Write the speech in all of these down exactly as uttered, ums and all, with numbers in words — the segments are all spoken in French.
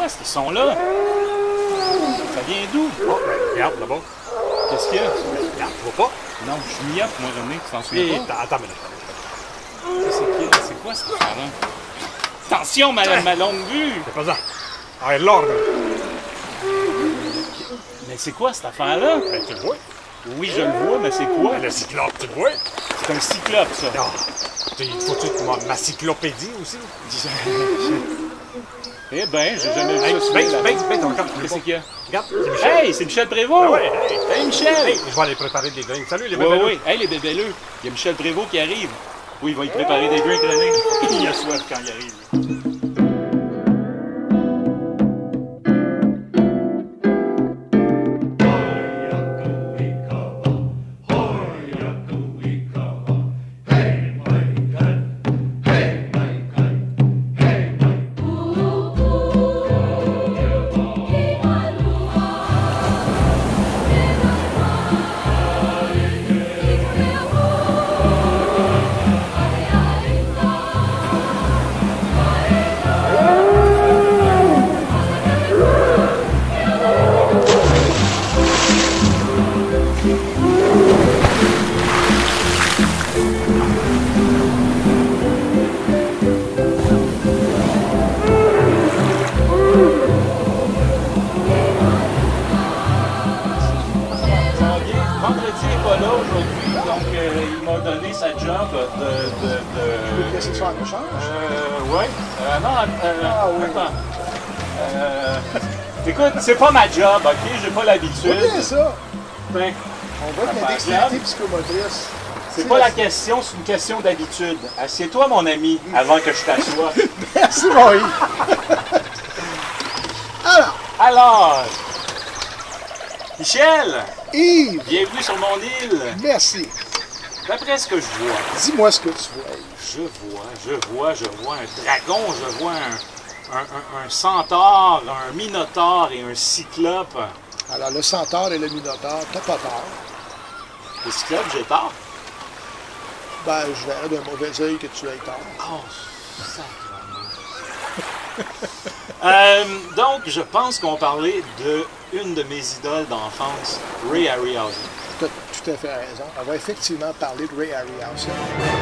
quoi ce son-là? Ça vient d'où? Oh, ben, regarde là-bas. Qu'est-ce qu'il y a? Regarde, tu vois pas? Non, je suis myope, moi, René, tu t'en souviens Et pas? attends, attends, mais Qu'est-ce qu'il y a? C'est quoi cette affaire-là? Attention, ma, ma longue vue! c'est pas ça. Ah, l'ordre. Mais c'est quoi cette affaire-là? Ben, tu le vois. Oui, je le vois, mais c'est quoi? Ben, le cyclope, tu le vois. C'est un cyclope, ça. Ah, tu- il faut-tu ma, ma cyclopédie aussi? Eh ben, j'ai jamais vu Hey, ça sur ben, la- ben, ben, regarde, Qu'est-ce qu'il y a? regarde, c'est Michel. Hey, c'est Michel Prévost! Ah ouais, hey. Hey, Michel! Hey, je vais aller préparer des drinks. Salut les Oui, bébés. oui. Hey, les bébéleux! Il y a Michel Prévost qui arrive. Oui, il va y préparer des drinks, René. Il a soif quand il arrive. Vendredi n'est pas là aujourd'hui, donc euh, il m'a donné sa job de... de, de... Laisser ça en échange. Euh, ouais. Euh, non, euh, Ah oui. attends. Euh, écoute, c'est pas ma job, ok? J'ai pas l'habitude. C'est bien ça. Ben, On voit que Ah, la ben, dextérité regarde. psychomotrice. c'est pas la question, c'est une question d'habitude. Assieds-toi, mon ami, avant que je t'assoie. Merci, mon Yves. Alors, Alors, Michel, Yves, bienvenue sur mon île. merci. D'après ce que je vois, Dis-moi ce que tu vois, Yves. je vois, je vois, je vois un dragon, je vois un, un, un, un centaure, un minotaure et un cyclope. Alors, le centaure et le minotaure, t'as pas tort. Le cyclope, j'ai tort? Ben, je verrais d'un mauvais œil que tu aies tort. Oh, sacrément. euh, donc, je pense qu'on parlait de une de mes idoles d'enfance, Ray Harryhausen. Tu as tout à fait raison. On va effectivement parler de Ray Harryhausen.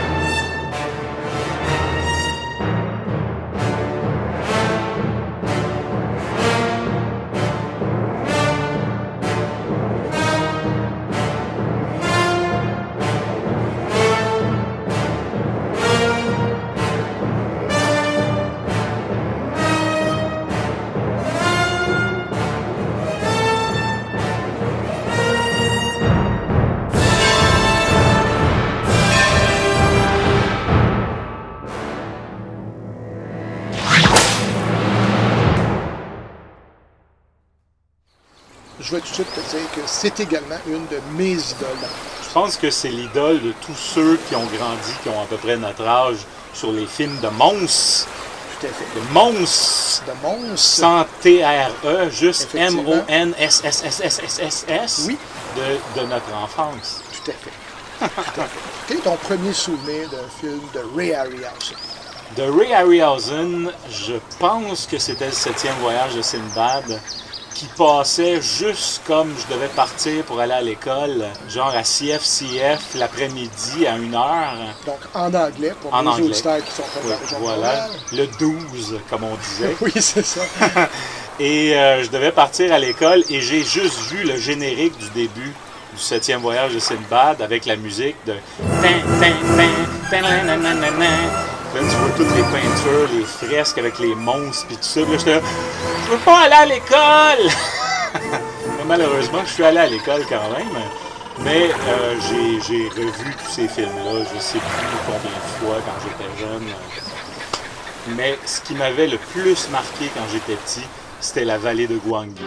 Je vais tout de suite te dire que c'est également une de mes idoles d'enfance. Je pense que c'est l'idole de tous ceux qui ont grandi, qui ont à peu près notre âge, sur les films de monstres. Tout à fait. De monstres. De monstre. Sans T R E, juste M Effectivement. O N S S S S S S S Oui. de, de notre enfance. Tout à fait. Tout à fait. Quel est ton premier souvenir d'un film de Ray Harryhausen? De Ray Harryhausen, je pense que c'était le septième voyage de Sinbad, qui passait juste comme je devais partir pour aller à l'école, genre à C F C F l'après-midi à une heure. Donc, en anglais, pour En les anglais. auditeurs qui sont pas Oui, dans la région de voilà, Montréal. le douze, comme on disait. Oui, c'est ça. Et euh, je devais partir à l'école et j'ai juste vu le générique du début du septième voyage de Sinbad avec la musique de... Tin, tin, tin, tin, nan, nan, nan, nan, nan. Là, tu vois toutes les peintures, les fresques avec les monstres et tout ça. Puis là, j'étais là, je veux pas aller à l'école! Mais malheureusement, je suis allé à l'école quand même. Mais euh, j'ai, j'ai revu tous ces films-là, je sais plus combien de fois quand j'étais jeune. Mais ce qui m'avait le plus marqué quand j'étais petit, c'était la vallée de Gwangi.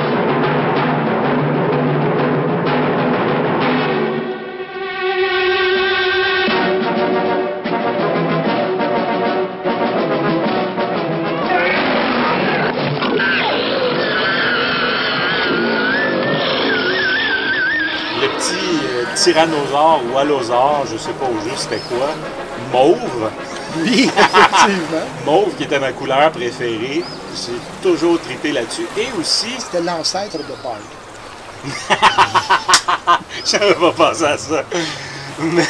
Le petit euh, tyrannosaure ou allosaure, je sais pas au juste c'était quoi, mauve, Oui, effectivement. Mauve, qui était ma couleur préférée. J'ai toujours trippé là-dessus. Et aussi... C'était l'ancêtre de Bart. J'avais pas pensé à ça. Mais,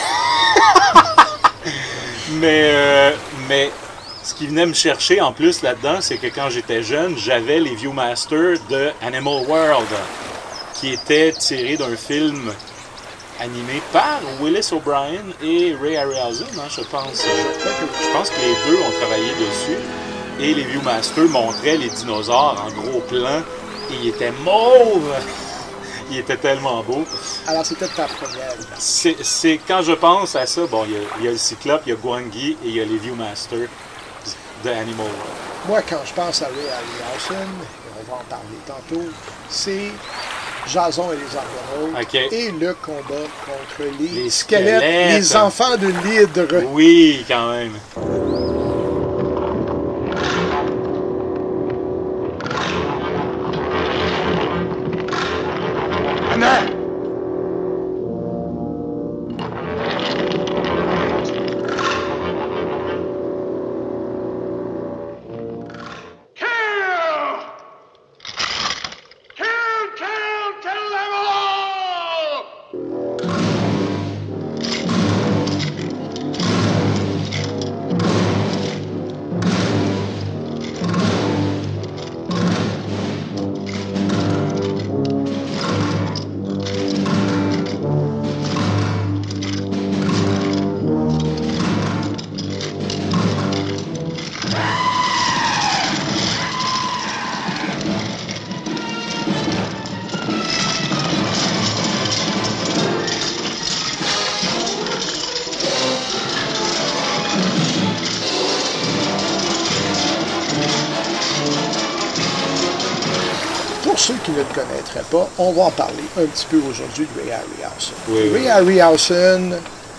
mais, euh, mais ce qui venait me chercher en plus là-dedans, c'est que quand j'étais jeune, j'avais les Viewmaster de Animal World, qui était tiré d'un film animé par Willis O'Brien et Ray Harryhausen, hein, je pense. Je pense que les deux ont travaillé dessus. Et les Viewmaster montraient les dinosaures en gros plan. Et ils étaient mauves! Il était tellement beau. Alors, c'était ta première. C'est, c'est quand je pense à ça, bon, il y a, il y a le Cyclope, il y a Gwangi et il y a les Viewmaster de Animal World. Moi, quand je pense à Ray Harryhausen, et on va en parler tantôt, c'est Jason et les Argonautes Okay. et le combat contre les, Les squelettes, squelettes. les enfants de l'hydre. Oui, quand même. Pour ceux qui ne le connaîtraient pas, on va en parler un petit peu aujourd'hui de Ray Harryhausen. Oui, oui. Ray Harryhausen,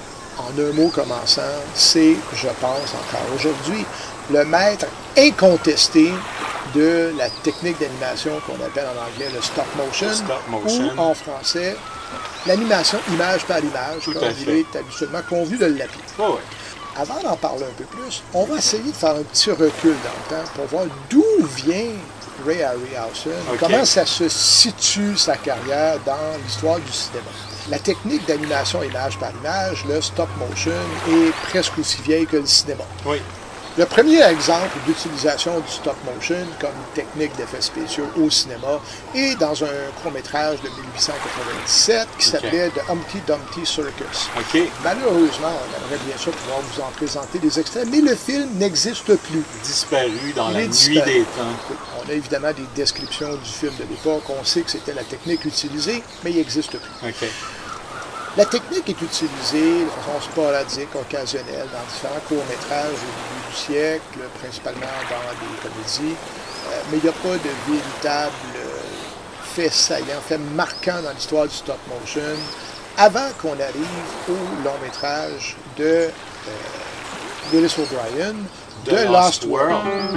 en un mot commençant, c'est, je pense encore aujourd'hui, le maître incontesté de la technique d'animation qu'on appelle en anglais le stop motion, Le stop motion. ou en français, l'animation image par image, Tout comme à il fait. est habituellement convenu de l'appeler. Oh, ouais. Avant d'en parler un peu plus, on va essayer de faire un petit recul dans le temps pour voir d'où vient Ray Harryhausen, Ok. comment ça se situe sa carrière dans l'histoire du cinéma. La technique d'animation image par image, le stop motion, est presque aussi vieille que le cinéma. Oui. Le premier exemple d'utilisation du stop motion comme technique d'effets spéciaux au cinéma est dans un court-métrage de mille huit cent quatre-vingt-dix-sept qui Ok. s'appelait The Humpty Dumpty Circus. OK. Malheureusement, on aimerait bien sûr pouvoir vous en présenter des extraits, mais le film n'existe plus. Disparu dans Il la est nuit disparu. des temps. On a évidemment des descriptions du film de l'époque, on sait que c'était la technique utilisée, mais il n'existe plus. OK. La technique est utilisée de façon sporadique, occasionnelle, dans différents courts-métrages au début du siècle, principalement dans des comédies, euh, mais il n'y a pas de véritable euh, fait saillant, fait marquant dans l'histoire du stop motion, avant qu'on arrive au long-métrage de euh, Willis O'Brien, de The Lost World.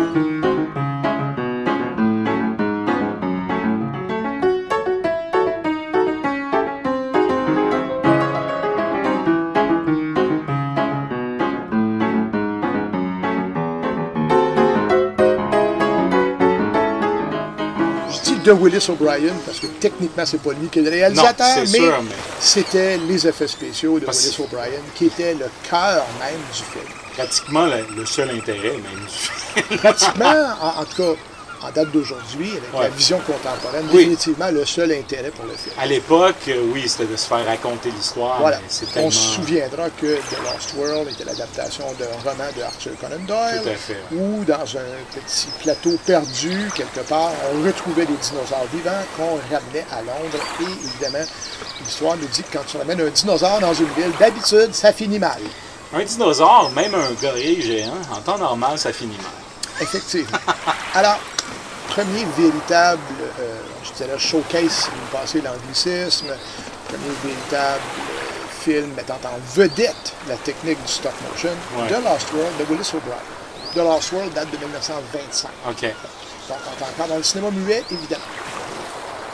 De Willis O'Brien, parce que techniquement, c'est pas lui qui est le réalisateur, Non, c'est mais sûr, mais- c'était les effets spéciaux de Parce- Willis O'Brien qui étaient le cœur même du film. Pratiquement le, le seul intérêt, même, du film. Pratiquement, en, en tout cas, en date d'aujourd'hui, avec la Ouais. vision contemporaine, Oui. définitivement le seul intérêt pour le film. À l'époque, euh, oui, c'était de se faire raconter l'histoire. Voilà. mais c'est On tellement... se souviendra que The Lost World était l'adaptation d'un roman de Arthur Conan Doyle, Tout à fait. où dans un petit plateau perdu, quelque part, on retrouvait des dinosaures vivants qu'on ramenait à Londres. Et évidemment, l'histoire nous dit que quand tu ramènes un dinosaure dans une ville, d'habitude, ça finit mal. Un dinosaure, même un gorille géant, en temps normal, ça finit mal. Effectivement. Alors, premier véritable, euh, je dirais, showcase, si vous me passez l'anglicisme, premier véritable euh, film mettant en vedette la technique du stop motion, Ouais. The Lost World de Willis O'Brien. The Lost World date de mille neuf cent vingt-cinq. OK. Donc, on est encore dans le cinéma muet, évidemment.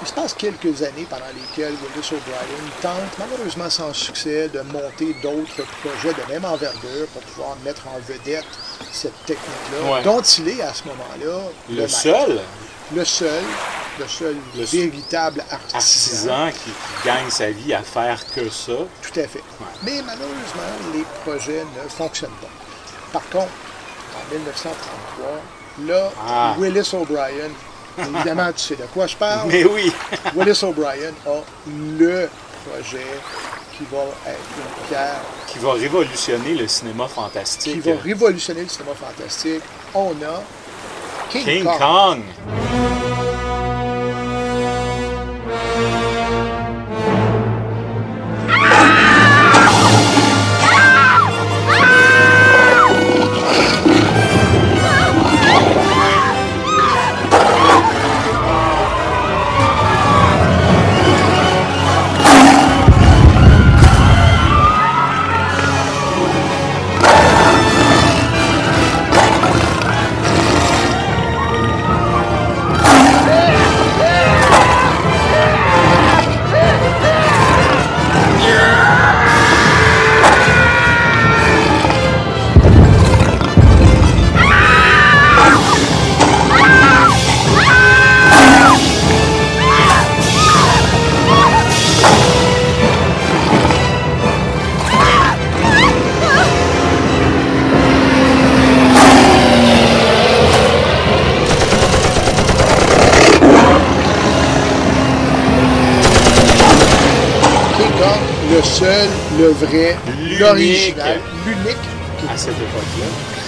il se passe quelques années pendant lesquelles Willis O'Brien tente, malheureusement sans succès, de monter d'autres projets de même envergure pour pouvoir mettre en vedette cette technique-là, Ouais. dont il est à ce moment-là Le, maître. seul Le seul, le seul Le véritable artisan. artisan qui, qui gagne sa vie à faire que ça. Tout à fait. Mais malheureusement, les projets ne fonctionnent pas. Par contre, en mille neuf cent trente-trois, là, Ah. Willis O'Brien, évidemment, tu sais de quoi je parle, Mais oui, Willis O'Brien a le projet qui va être une pierre, qui va révolutionner le cinéma qui fantastique. va révolutionner le cinéma fantastique. On a King, King Kong. Kong. King Kong, le seul, le vrai, L'unique. l'original, l'unique. King À cette époque-là.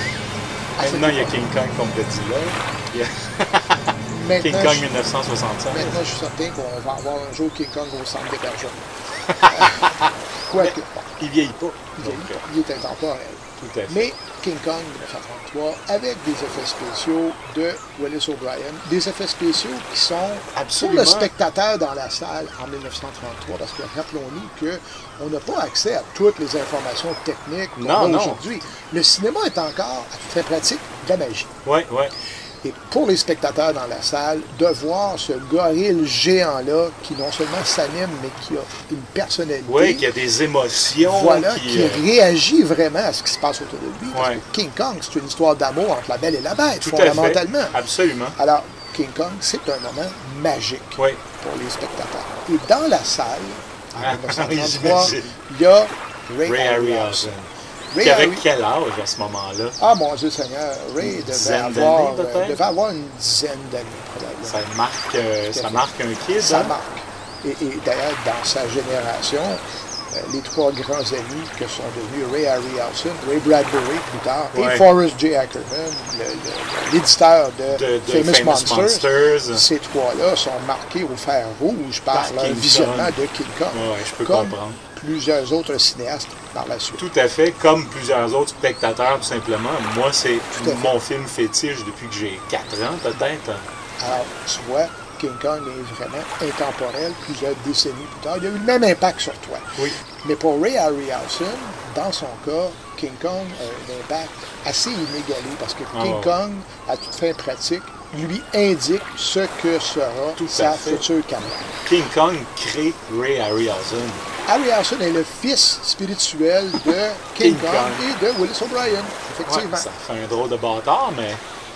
À cette Maintenant, il y a époque. King Kong comme Godzilla. Il y a Maintenant, King Kong je- mille neuf cent soixante-cinq. Maintenant, je suis certain qu'on va avoir un jour King Kong au centre d'hébergement. Quoique, Il vieillit pas. il, Donc, est- euh, il est intemporel. tout à fait. Mais King Kong dix-neuf cent trente-trois, avec des effets spéciaux de Willis O'Brien, des effets spéciaux qui sont Absolument. pour le spectateur dans la salle en mille neuf cent trente-trois, parce que rappelons-nous qu'on n'a pas accès à toutes les informations techniques qu'on Non, a non. aujourd'hui. Le cinéma est encore, à toute fin pratique, de la magie. Oui, oui. Et pour les spectateurs dans la salle, de voir ce gorille géant-là qui non seulement s'anime, mais qui a une personnalité, Oui, qu'il y a des émotions. voilà, qui, qui euh, réagit vraiment à ce qui se passe autour de lui. Parce Ouais. que King Kong, c'est une histoire d'amour entre la belle et la bête, tout à fait. fondamentalement. Absolument. Alors, King Kong, c'est un moment magique Oui. pour les spectateurs. Et dans la salle, en Ah, mille neuf cent trente-trois, j'imagine. il y a Ray, Ray Harryhausen. Harryhausen. Ray Qui avait Harry- quel âge à ce moment-là? Ah, mon Dieu Seigneur, Ray devait dizaine avoir, d'années, euh, peut-être? devait avoir une dizaine d'années, probablement. Ça marque, euh, ça marque un kid. Ça hein? marque. Et, et d'ailleurs, dans sa génération, euh, les trois grands amis que sont devenus Ray Harryhausen, Ray Bradbury plus tard, Ouais. et Forrest J. Ackerman, le- le- l'éditeur de, De, de Famous, Famous Monsters, Monsters. ces trois-là sont marqués au fer rouge par, Par leur King visionnement Kong. de King Kong. Ouais, je peux comme comprendre. plusieurs autres cinéastes par la suite. Tout à fait, comme plusieurs autres spectateurs, tout simplement. Moi, c'est Tout à fait. mon film fétiche depuis que j'ai quatre ans, peut-être. Alors, tu vois, King Kong est vraiment intemporel plusieurs décennies plus tard. Il a eu le même impact sur toi. Oui. Mais pour Ray Harryhausen, dans son cas, King Kong a un impact assez inégalé parce que Ah King ouais. Kong, à toute fin pratique, lui indique ce que sera Tout à sa fait. future carrière. King Kong crée Ray Harryhausen. Harryhausen est le fils spirituel de King, King Kong, Kong. et de Willis O'Brien, Ouais, effectivement. ça fait un drôle de bâtard, mais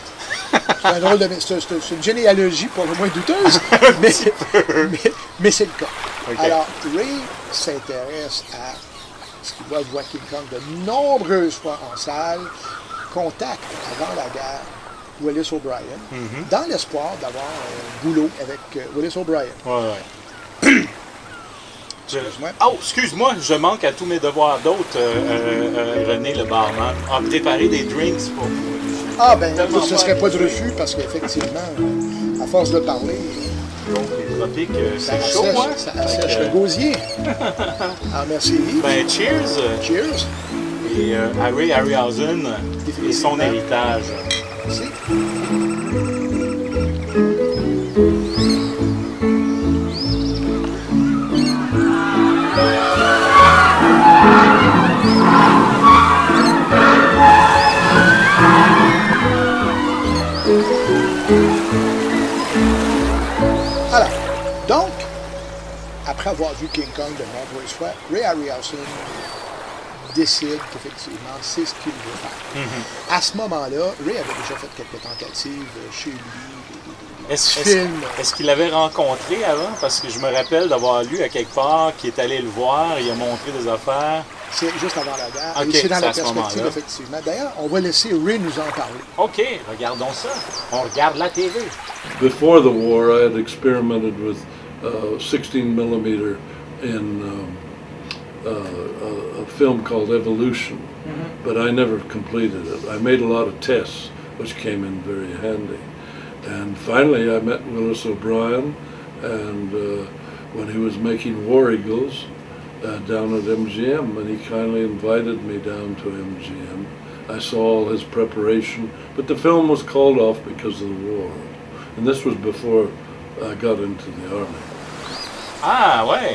C'est un drôle de... C'est c'est- c'est une généalogie pour le moins douteuse, mais, mais, mais c'est le cas. Ok. Alors, Ray s'intéresse à ce qu'il voit voir King Kong de nombreuses fois en salle, contacte avant la guerre Willis O'Brien, Mhm. dans l'espoir d'avoir un boulot avec euh, Willis O'Brien. ouais, ouais. Je- Excuse-moi. Oh, excuse-moi, je manque à tous mes devoirs d'autres, euh, euh, euh, René le barman. A préparé des drinks pour vous. Ah ben, Tellement ce ne serait pas pas de refus, parce qu'effectivement, euh, à force de parler, Donc, les tropiques, euh, ça c'est chaud, assèche, moi. ça Fait assèche que, le gosier. Ah, merci Yves. Ben, cheers! Cheers. Et euh, à Ray Harryhausen et son Définitivement. héritage. Merci. après avoir vu King Kong de nombreuses fois, Ray Harryhausen décide qu'effectivement, c'est ce qu'il veut faire. Mm-hmm. À ce moment-là, Ray avait déjà fait quelques tentatives chez lui, des, des, des est-ce, films. Est-ce, est-ce qu'il l'avait rencontré avant? Parce que je me rappelle d'avoir lu à quelque part qu'il est allé le voir, il a montré des affaires. C'est juste avant la guerre. Okay, et c'est dans c'est la perspective, effectivement. D'ailleurs, on va laisser Ray nous en parler. OK, regardons ça. On regarde la T V. Before the war, I had experimented with uh, sixteen millimeter in um, uh, a, a film called Evolution, mm-hmm. but I never completed it. I made a lot of tests, which came in very handy. And finally, I met Willis O'Brien, and uh, when he was making War Eagles, Uh, down at M G M, and he kindly invited me down to M G M. I saw all his preparation, but the film was called off because of the war. And this was before I got into the Army. Ah, ouais!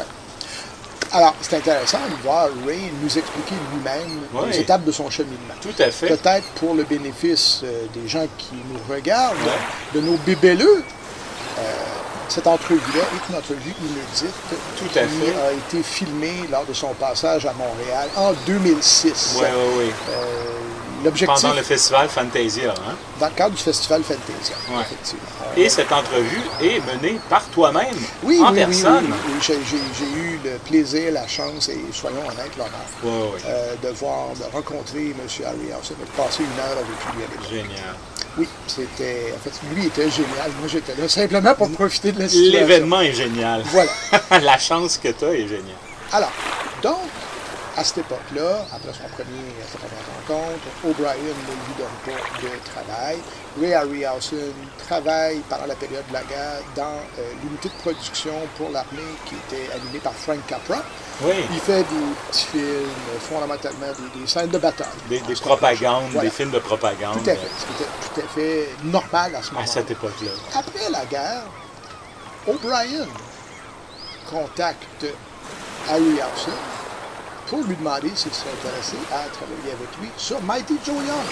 Alors, c'est intéressant de voir Ray nous expliquer lui-même ouais. les étapes de son cheminement. Tout à fait. Peut-être pour le bénéfice euh, des gens qui nous regardent, ouais. de nos bébéleux. Euh, Cette entrevue-là est une entrevue inédite Tout qui à fait. a été filmée lors de son passage à Montréal en deux mille six. Oui, oui, oui. Euh, l'objectif, pendant le festival Fantasia. Hein? Dans le cadre du festival Fantasia, ouais. effectivement. Et cette entrevue est menée par toi-même, oui, en oui, personne. Oui, oui, oui. J'ai, j'ai, j'ai eu le plaisir, la chance et, soyons honnêtes, l'honneur oui, oui. euh, de voir, de rencontrer M. Harryhausen, de passer une heure avec lui à l'époque. Génial. Oui, c'était. En fait, lui était génial. Moi, j'étais là simplement pour profiter de la situation. L'événement est génial. Voilà. La chance que tu as est géniale. Alors, donc, à cette époque-là, après son premier, sa première rencontre, O'Brien ne lui donne pas de travail. Ray Harryhausen travaille pendant la période de la guerre dans euh, l'unité de production pour l'armée qui était animée par Frank Capra. Oui. Il fait des petits films, fondamentalement des, des scènes de bataille. Des, des propagandes, voilà. Des films de propagande. Tout à fait. C'était tout à fait normal à ce moment-là. À cette époque-là. Après la guerre, O'Brien contacte Harryhausen pour lui demander s'il serait intéressé à travailler avec lui sur Mighty Joe Young.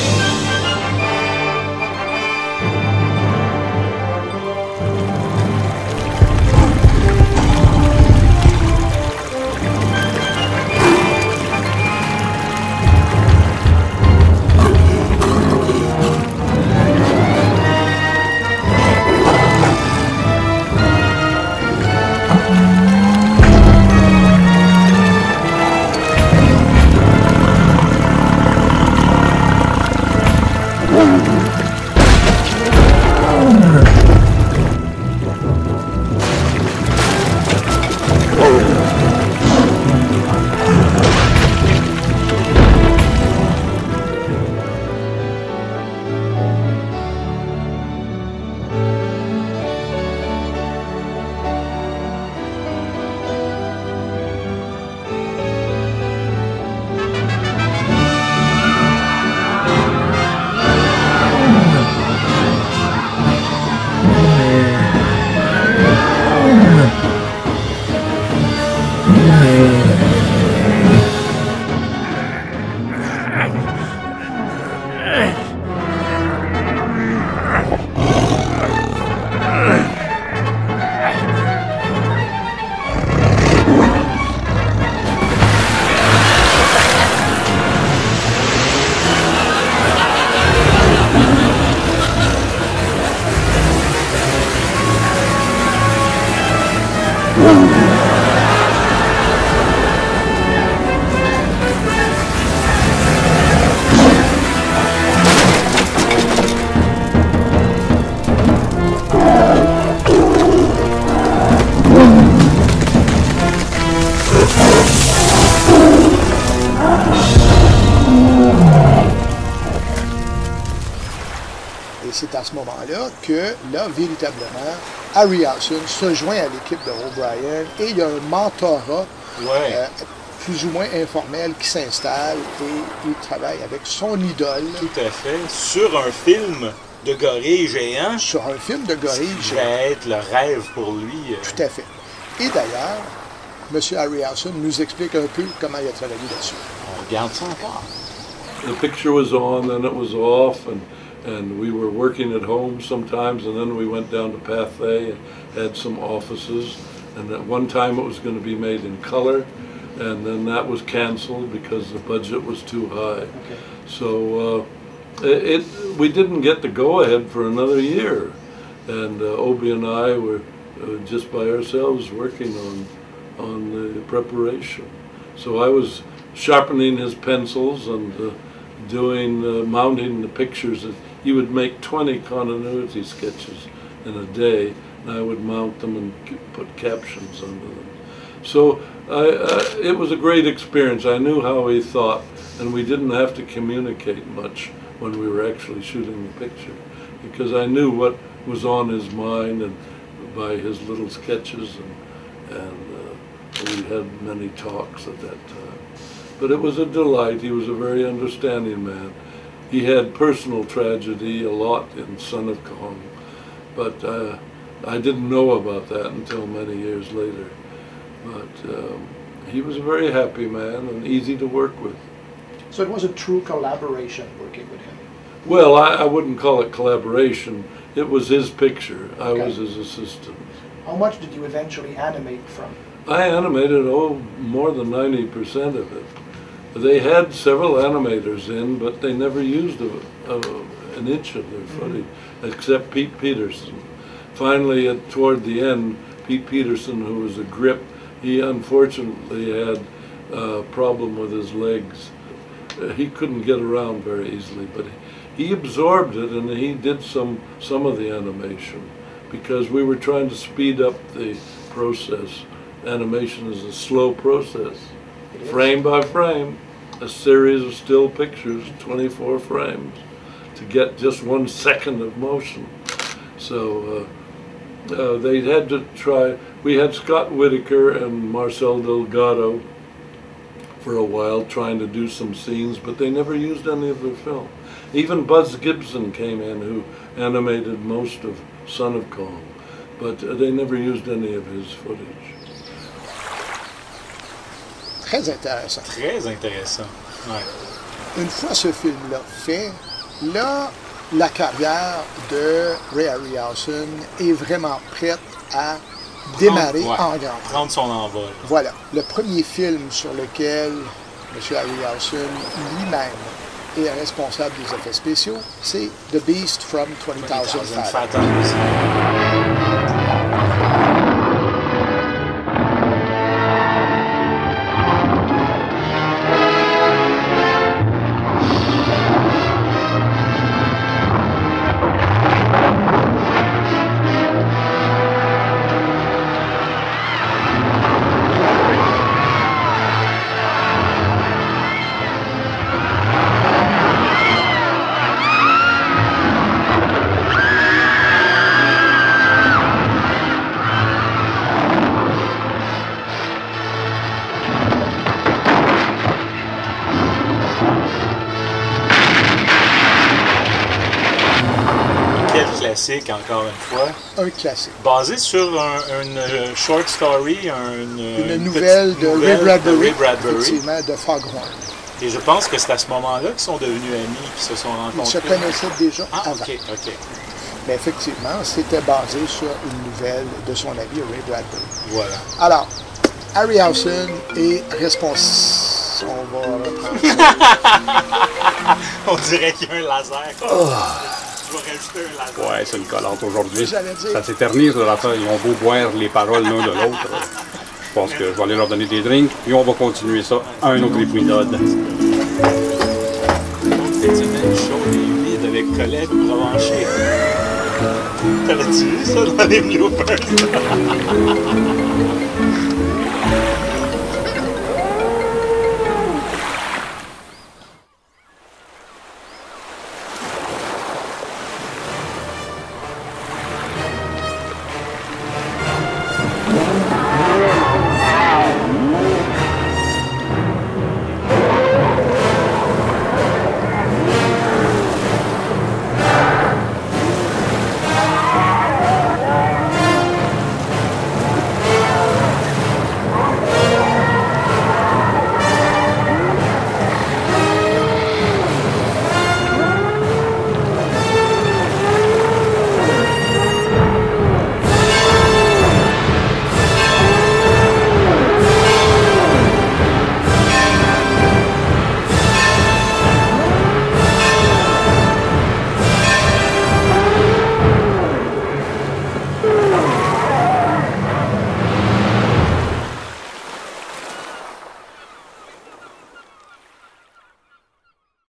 Okay. C'est à ce moment-là que, là, véritablement, Harryhausen se joint à l'équipe de O'Brien et il y a un mentorat ouais. euh, plus ou moins informel qui s'installe et il travaille avec son idole. Tout à fait. Sur un film de gorille géant. Sur un film de gorille géant. Ça va être le rêve pour lui. Tout à fait. Et d'ailleurs, M. Harryhausen nous explique un peu comment il a travaillé là-dessus. On regarde ça encore. The picture was on, then it was off, and and we were working at home sometimes, and then we went down to Pathé and had some offices, And at one time it was going to be made in color, and then that was canceled because the budget was too high. Okay. So uh, it, it we didn't get the go-ahead for another year, and uh, Obie and I were uh, just by ourselves working on on the preparation. So I was sharpening his pencils and uh, doing uh, mounting the pictures. He would make twenty continuity sketches in a day, and I would mount them and put captions under them. So I, uh, it was a great experience. I knew how he thought, and we didn't have to communicate much when we were actually shooting the picture, because I knew what was on his mind and by his little sketches, and, and uh, we had many talks at that time. But it was a delight. He was a very understanding man. He had personal tragedy a lot in Son of Kong, but uh, I didn't know about that until many years later. But um, he was a very happy man and easy to work with. So it was a true collaboration working with him? Well, I, I wouldn't call it collaboration. It was his picture. I Okay. was his assistant. How much did you eventually animate from? I animated, oh, more than ninety percent of it. They had several animators in, but they never used a, a, an inch of their footage, except Pete Peterson. Finally, at, toward the end, Pete Peterson, who was a grip, he unfortunately had a problem with his legs. Uh, he couldn't get around very easily, but he, he absorbed it, and he did some, some of the animation, because we were trying to speed up the process. Animation is a slow process. Frame by frame, a series of still pictures, twenty-four frames, to get just one second of motion. So uh, uh, they had to try. We had Scott Whitaker and Marcel Delgado for a while trying to do some scenes, but they never used any of their film. Even Buzz Gibson came in, who animated most of Son of Kong, but uh, they never used any of his footage. Très intéressant. Très intéressant. Ouais. Une fois ce film-là fait, là, la carrière de Ray Harryhausen est vraiment prête à démarrer Prendre- ouais, en grand. Prendre son envol. Voilà, le premier film sur lequel M. Harryhausen lui-même est responsable des effets spéciaux, c'est The Beast from twenty thousand Fathoms. Fathoms. Quel classique, encore une fois. Un classique. Basé sur un, une euh, short story, un- une, Une une nouvelle petite de Ray nouvelle Bradbury, de Ray Bradbury. effectivement, de Foghorn. Et je pense que c'est à ce moment-là qu'ils sont devenus amis et se sont Ils se rencontrés. connaissaient déjà Ah, avant. ok, ok. Mais effectivement, c'était basé sur une nouvelle de son ami Ray Bradbury. Voilà. Alors, Harryhausen est responsable. On va reprendre. On dirait qu'il y a un laser. Oh. Je vais rajouter un laser. Ouais, c'est une collante aujourd'hui. J'allais dire. Ça s'éternise, là, ça. Ils ont beau boire les paroles l'un de l'autre. Je pense que je vais aller leur donner des drinks, puis on va continuer ça à un autre épisode. Cette semaine, show et humide avec Colette Provencher. T'avais-tu vu ça dans les bloopers?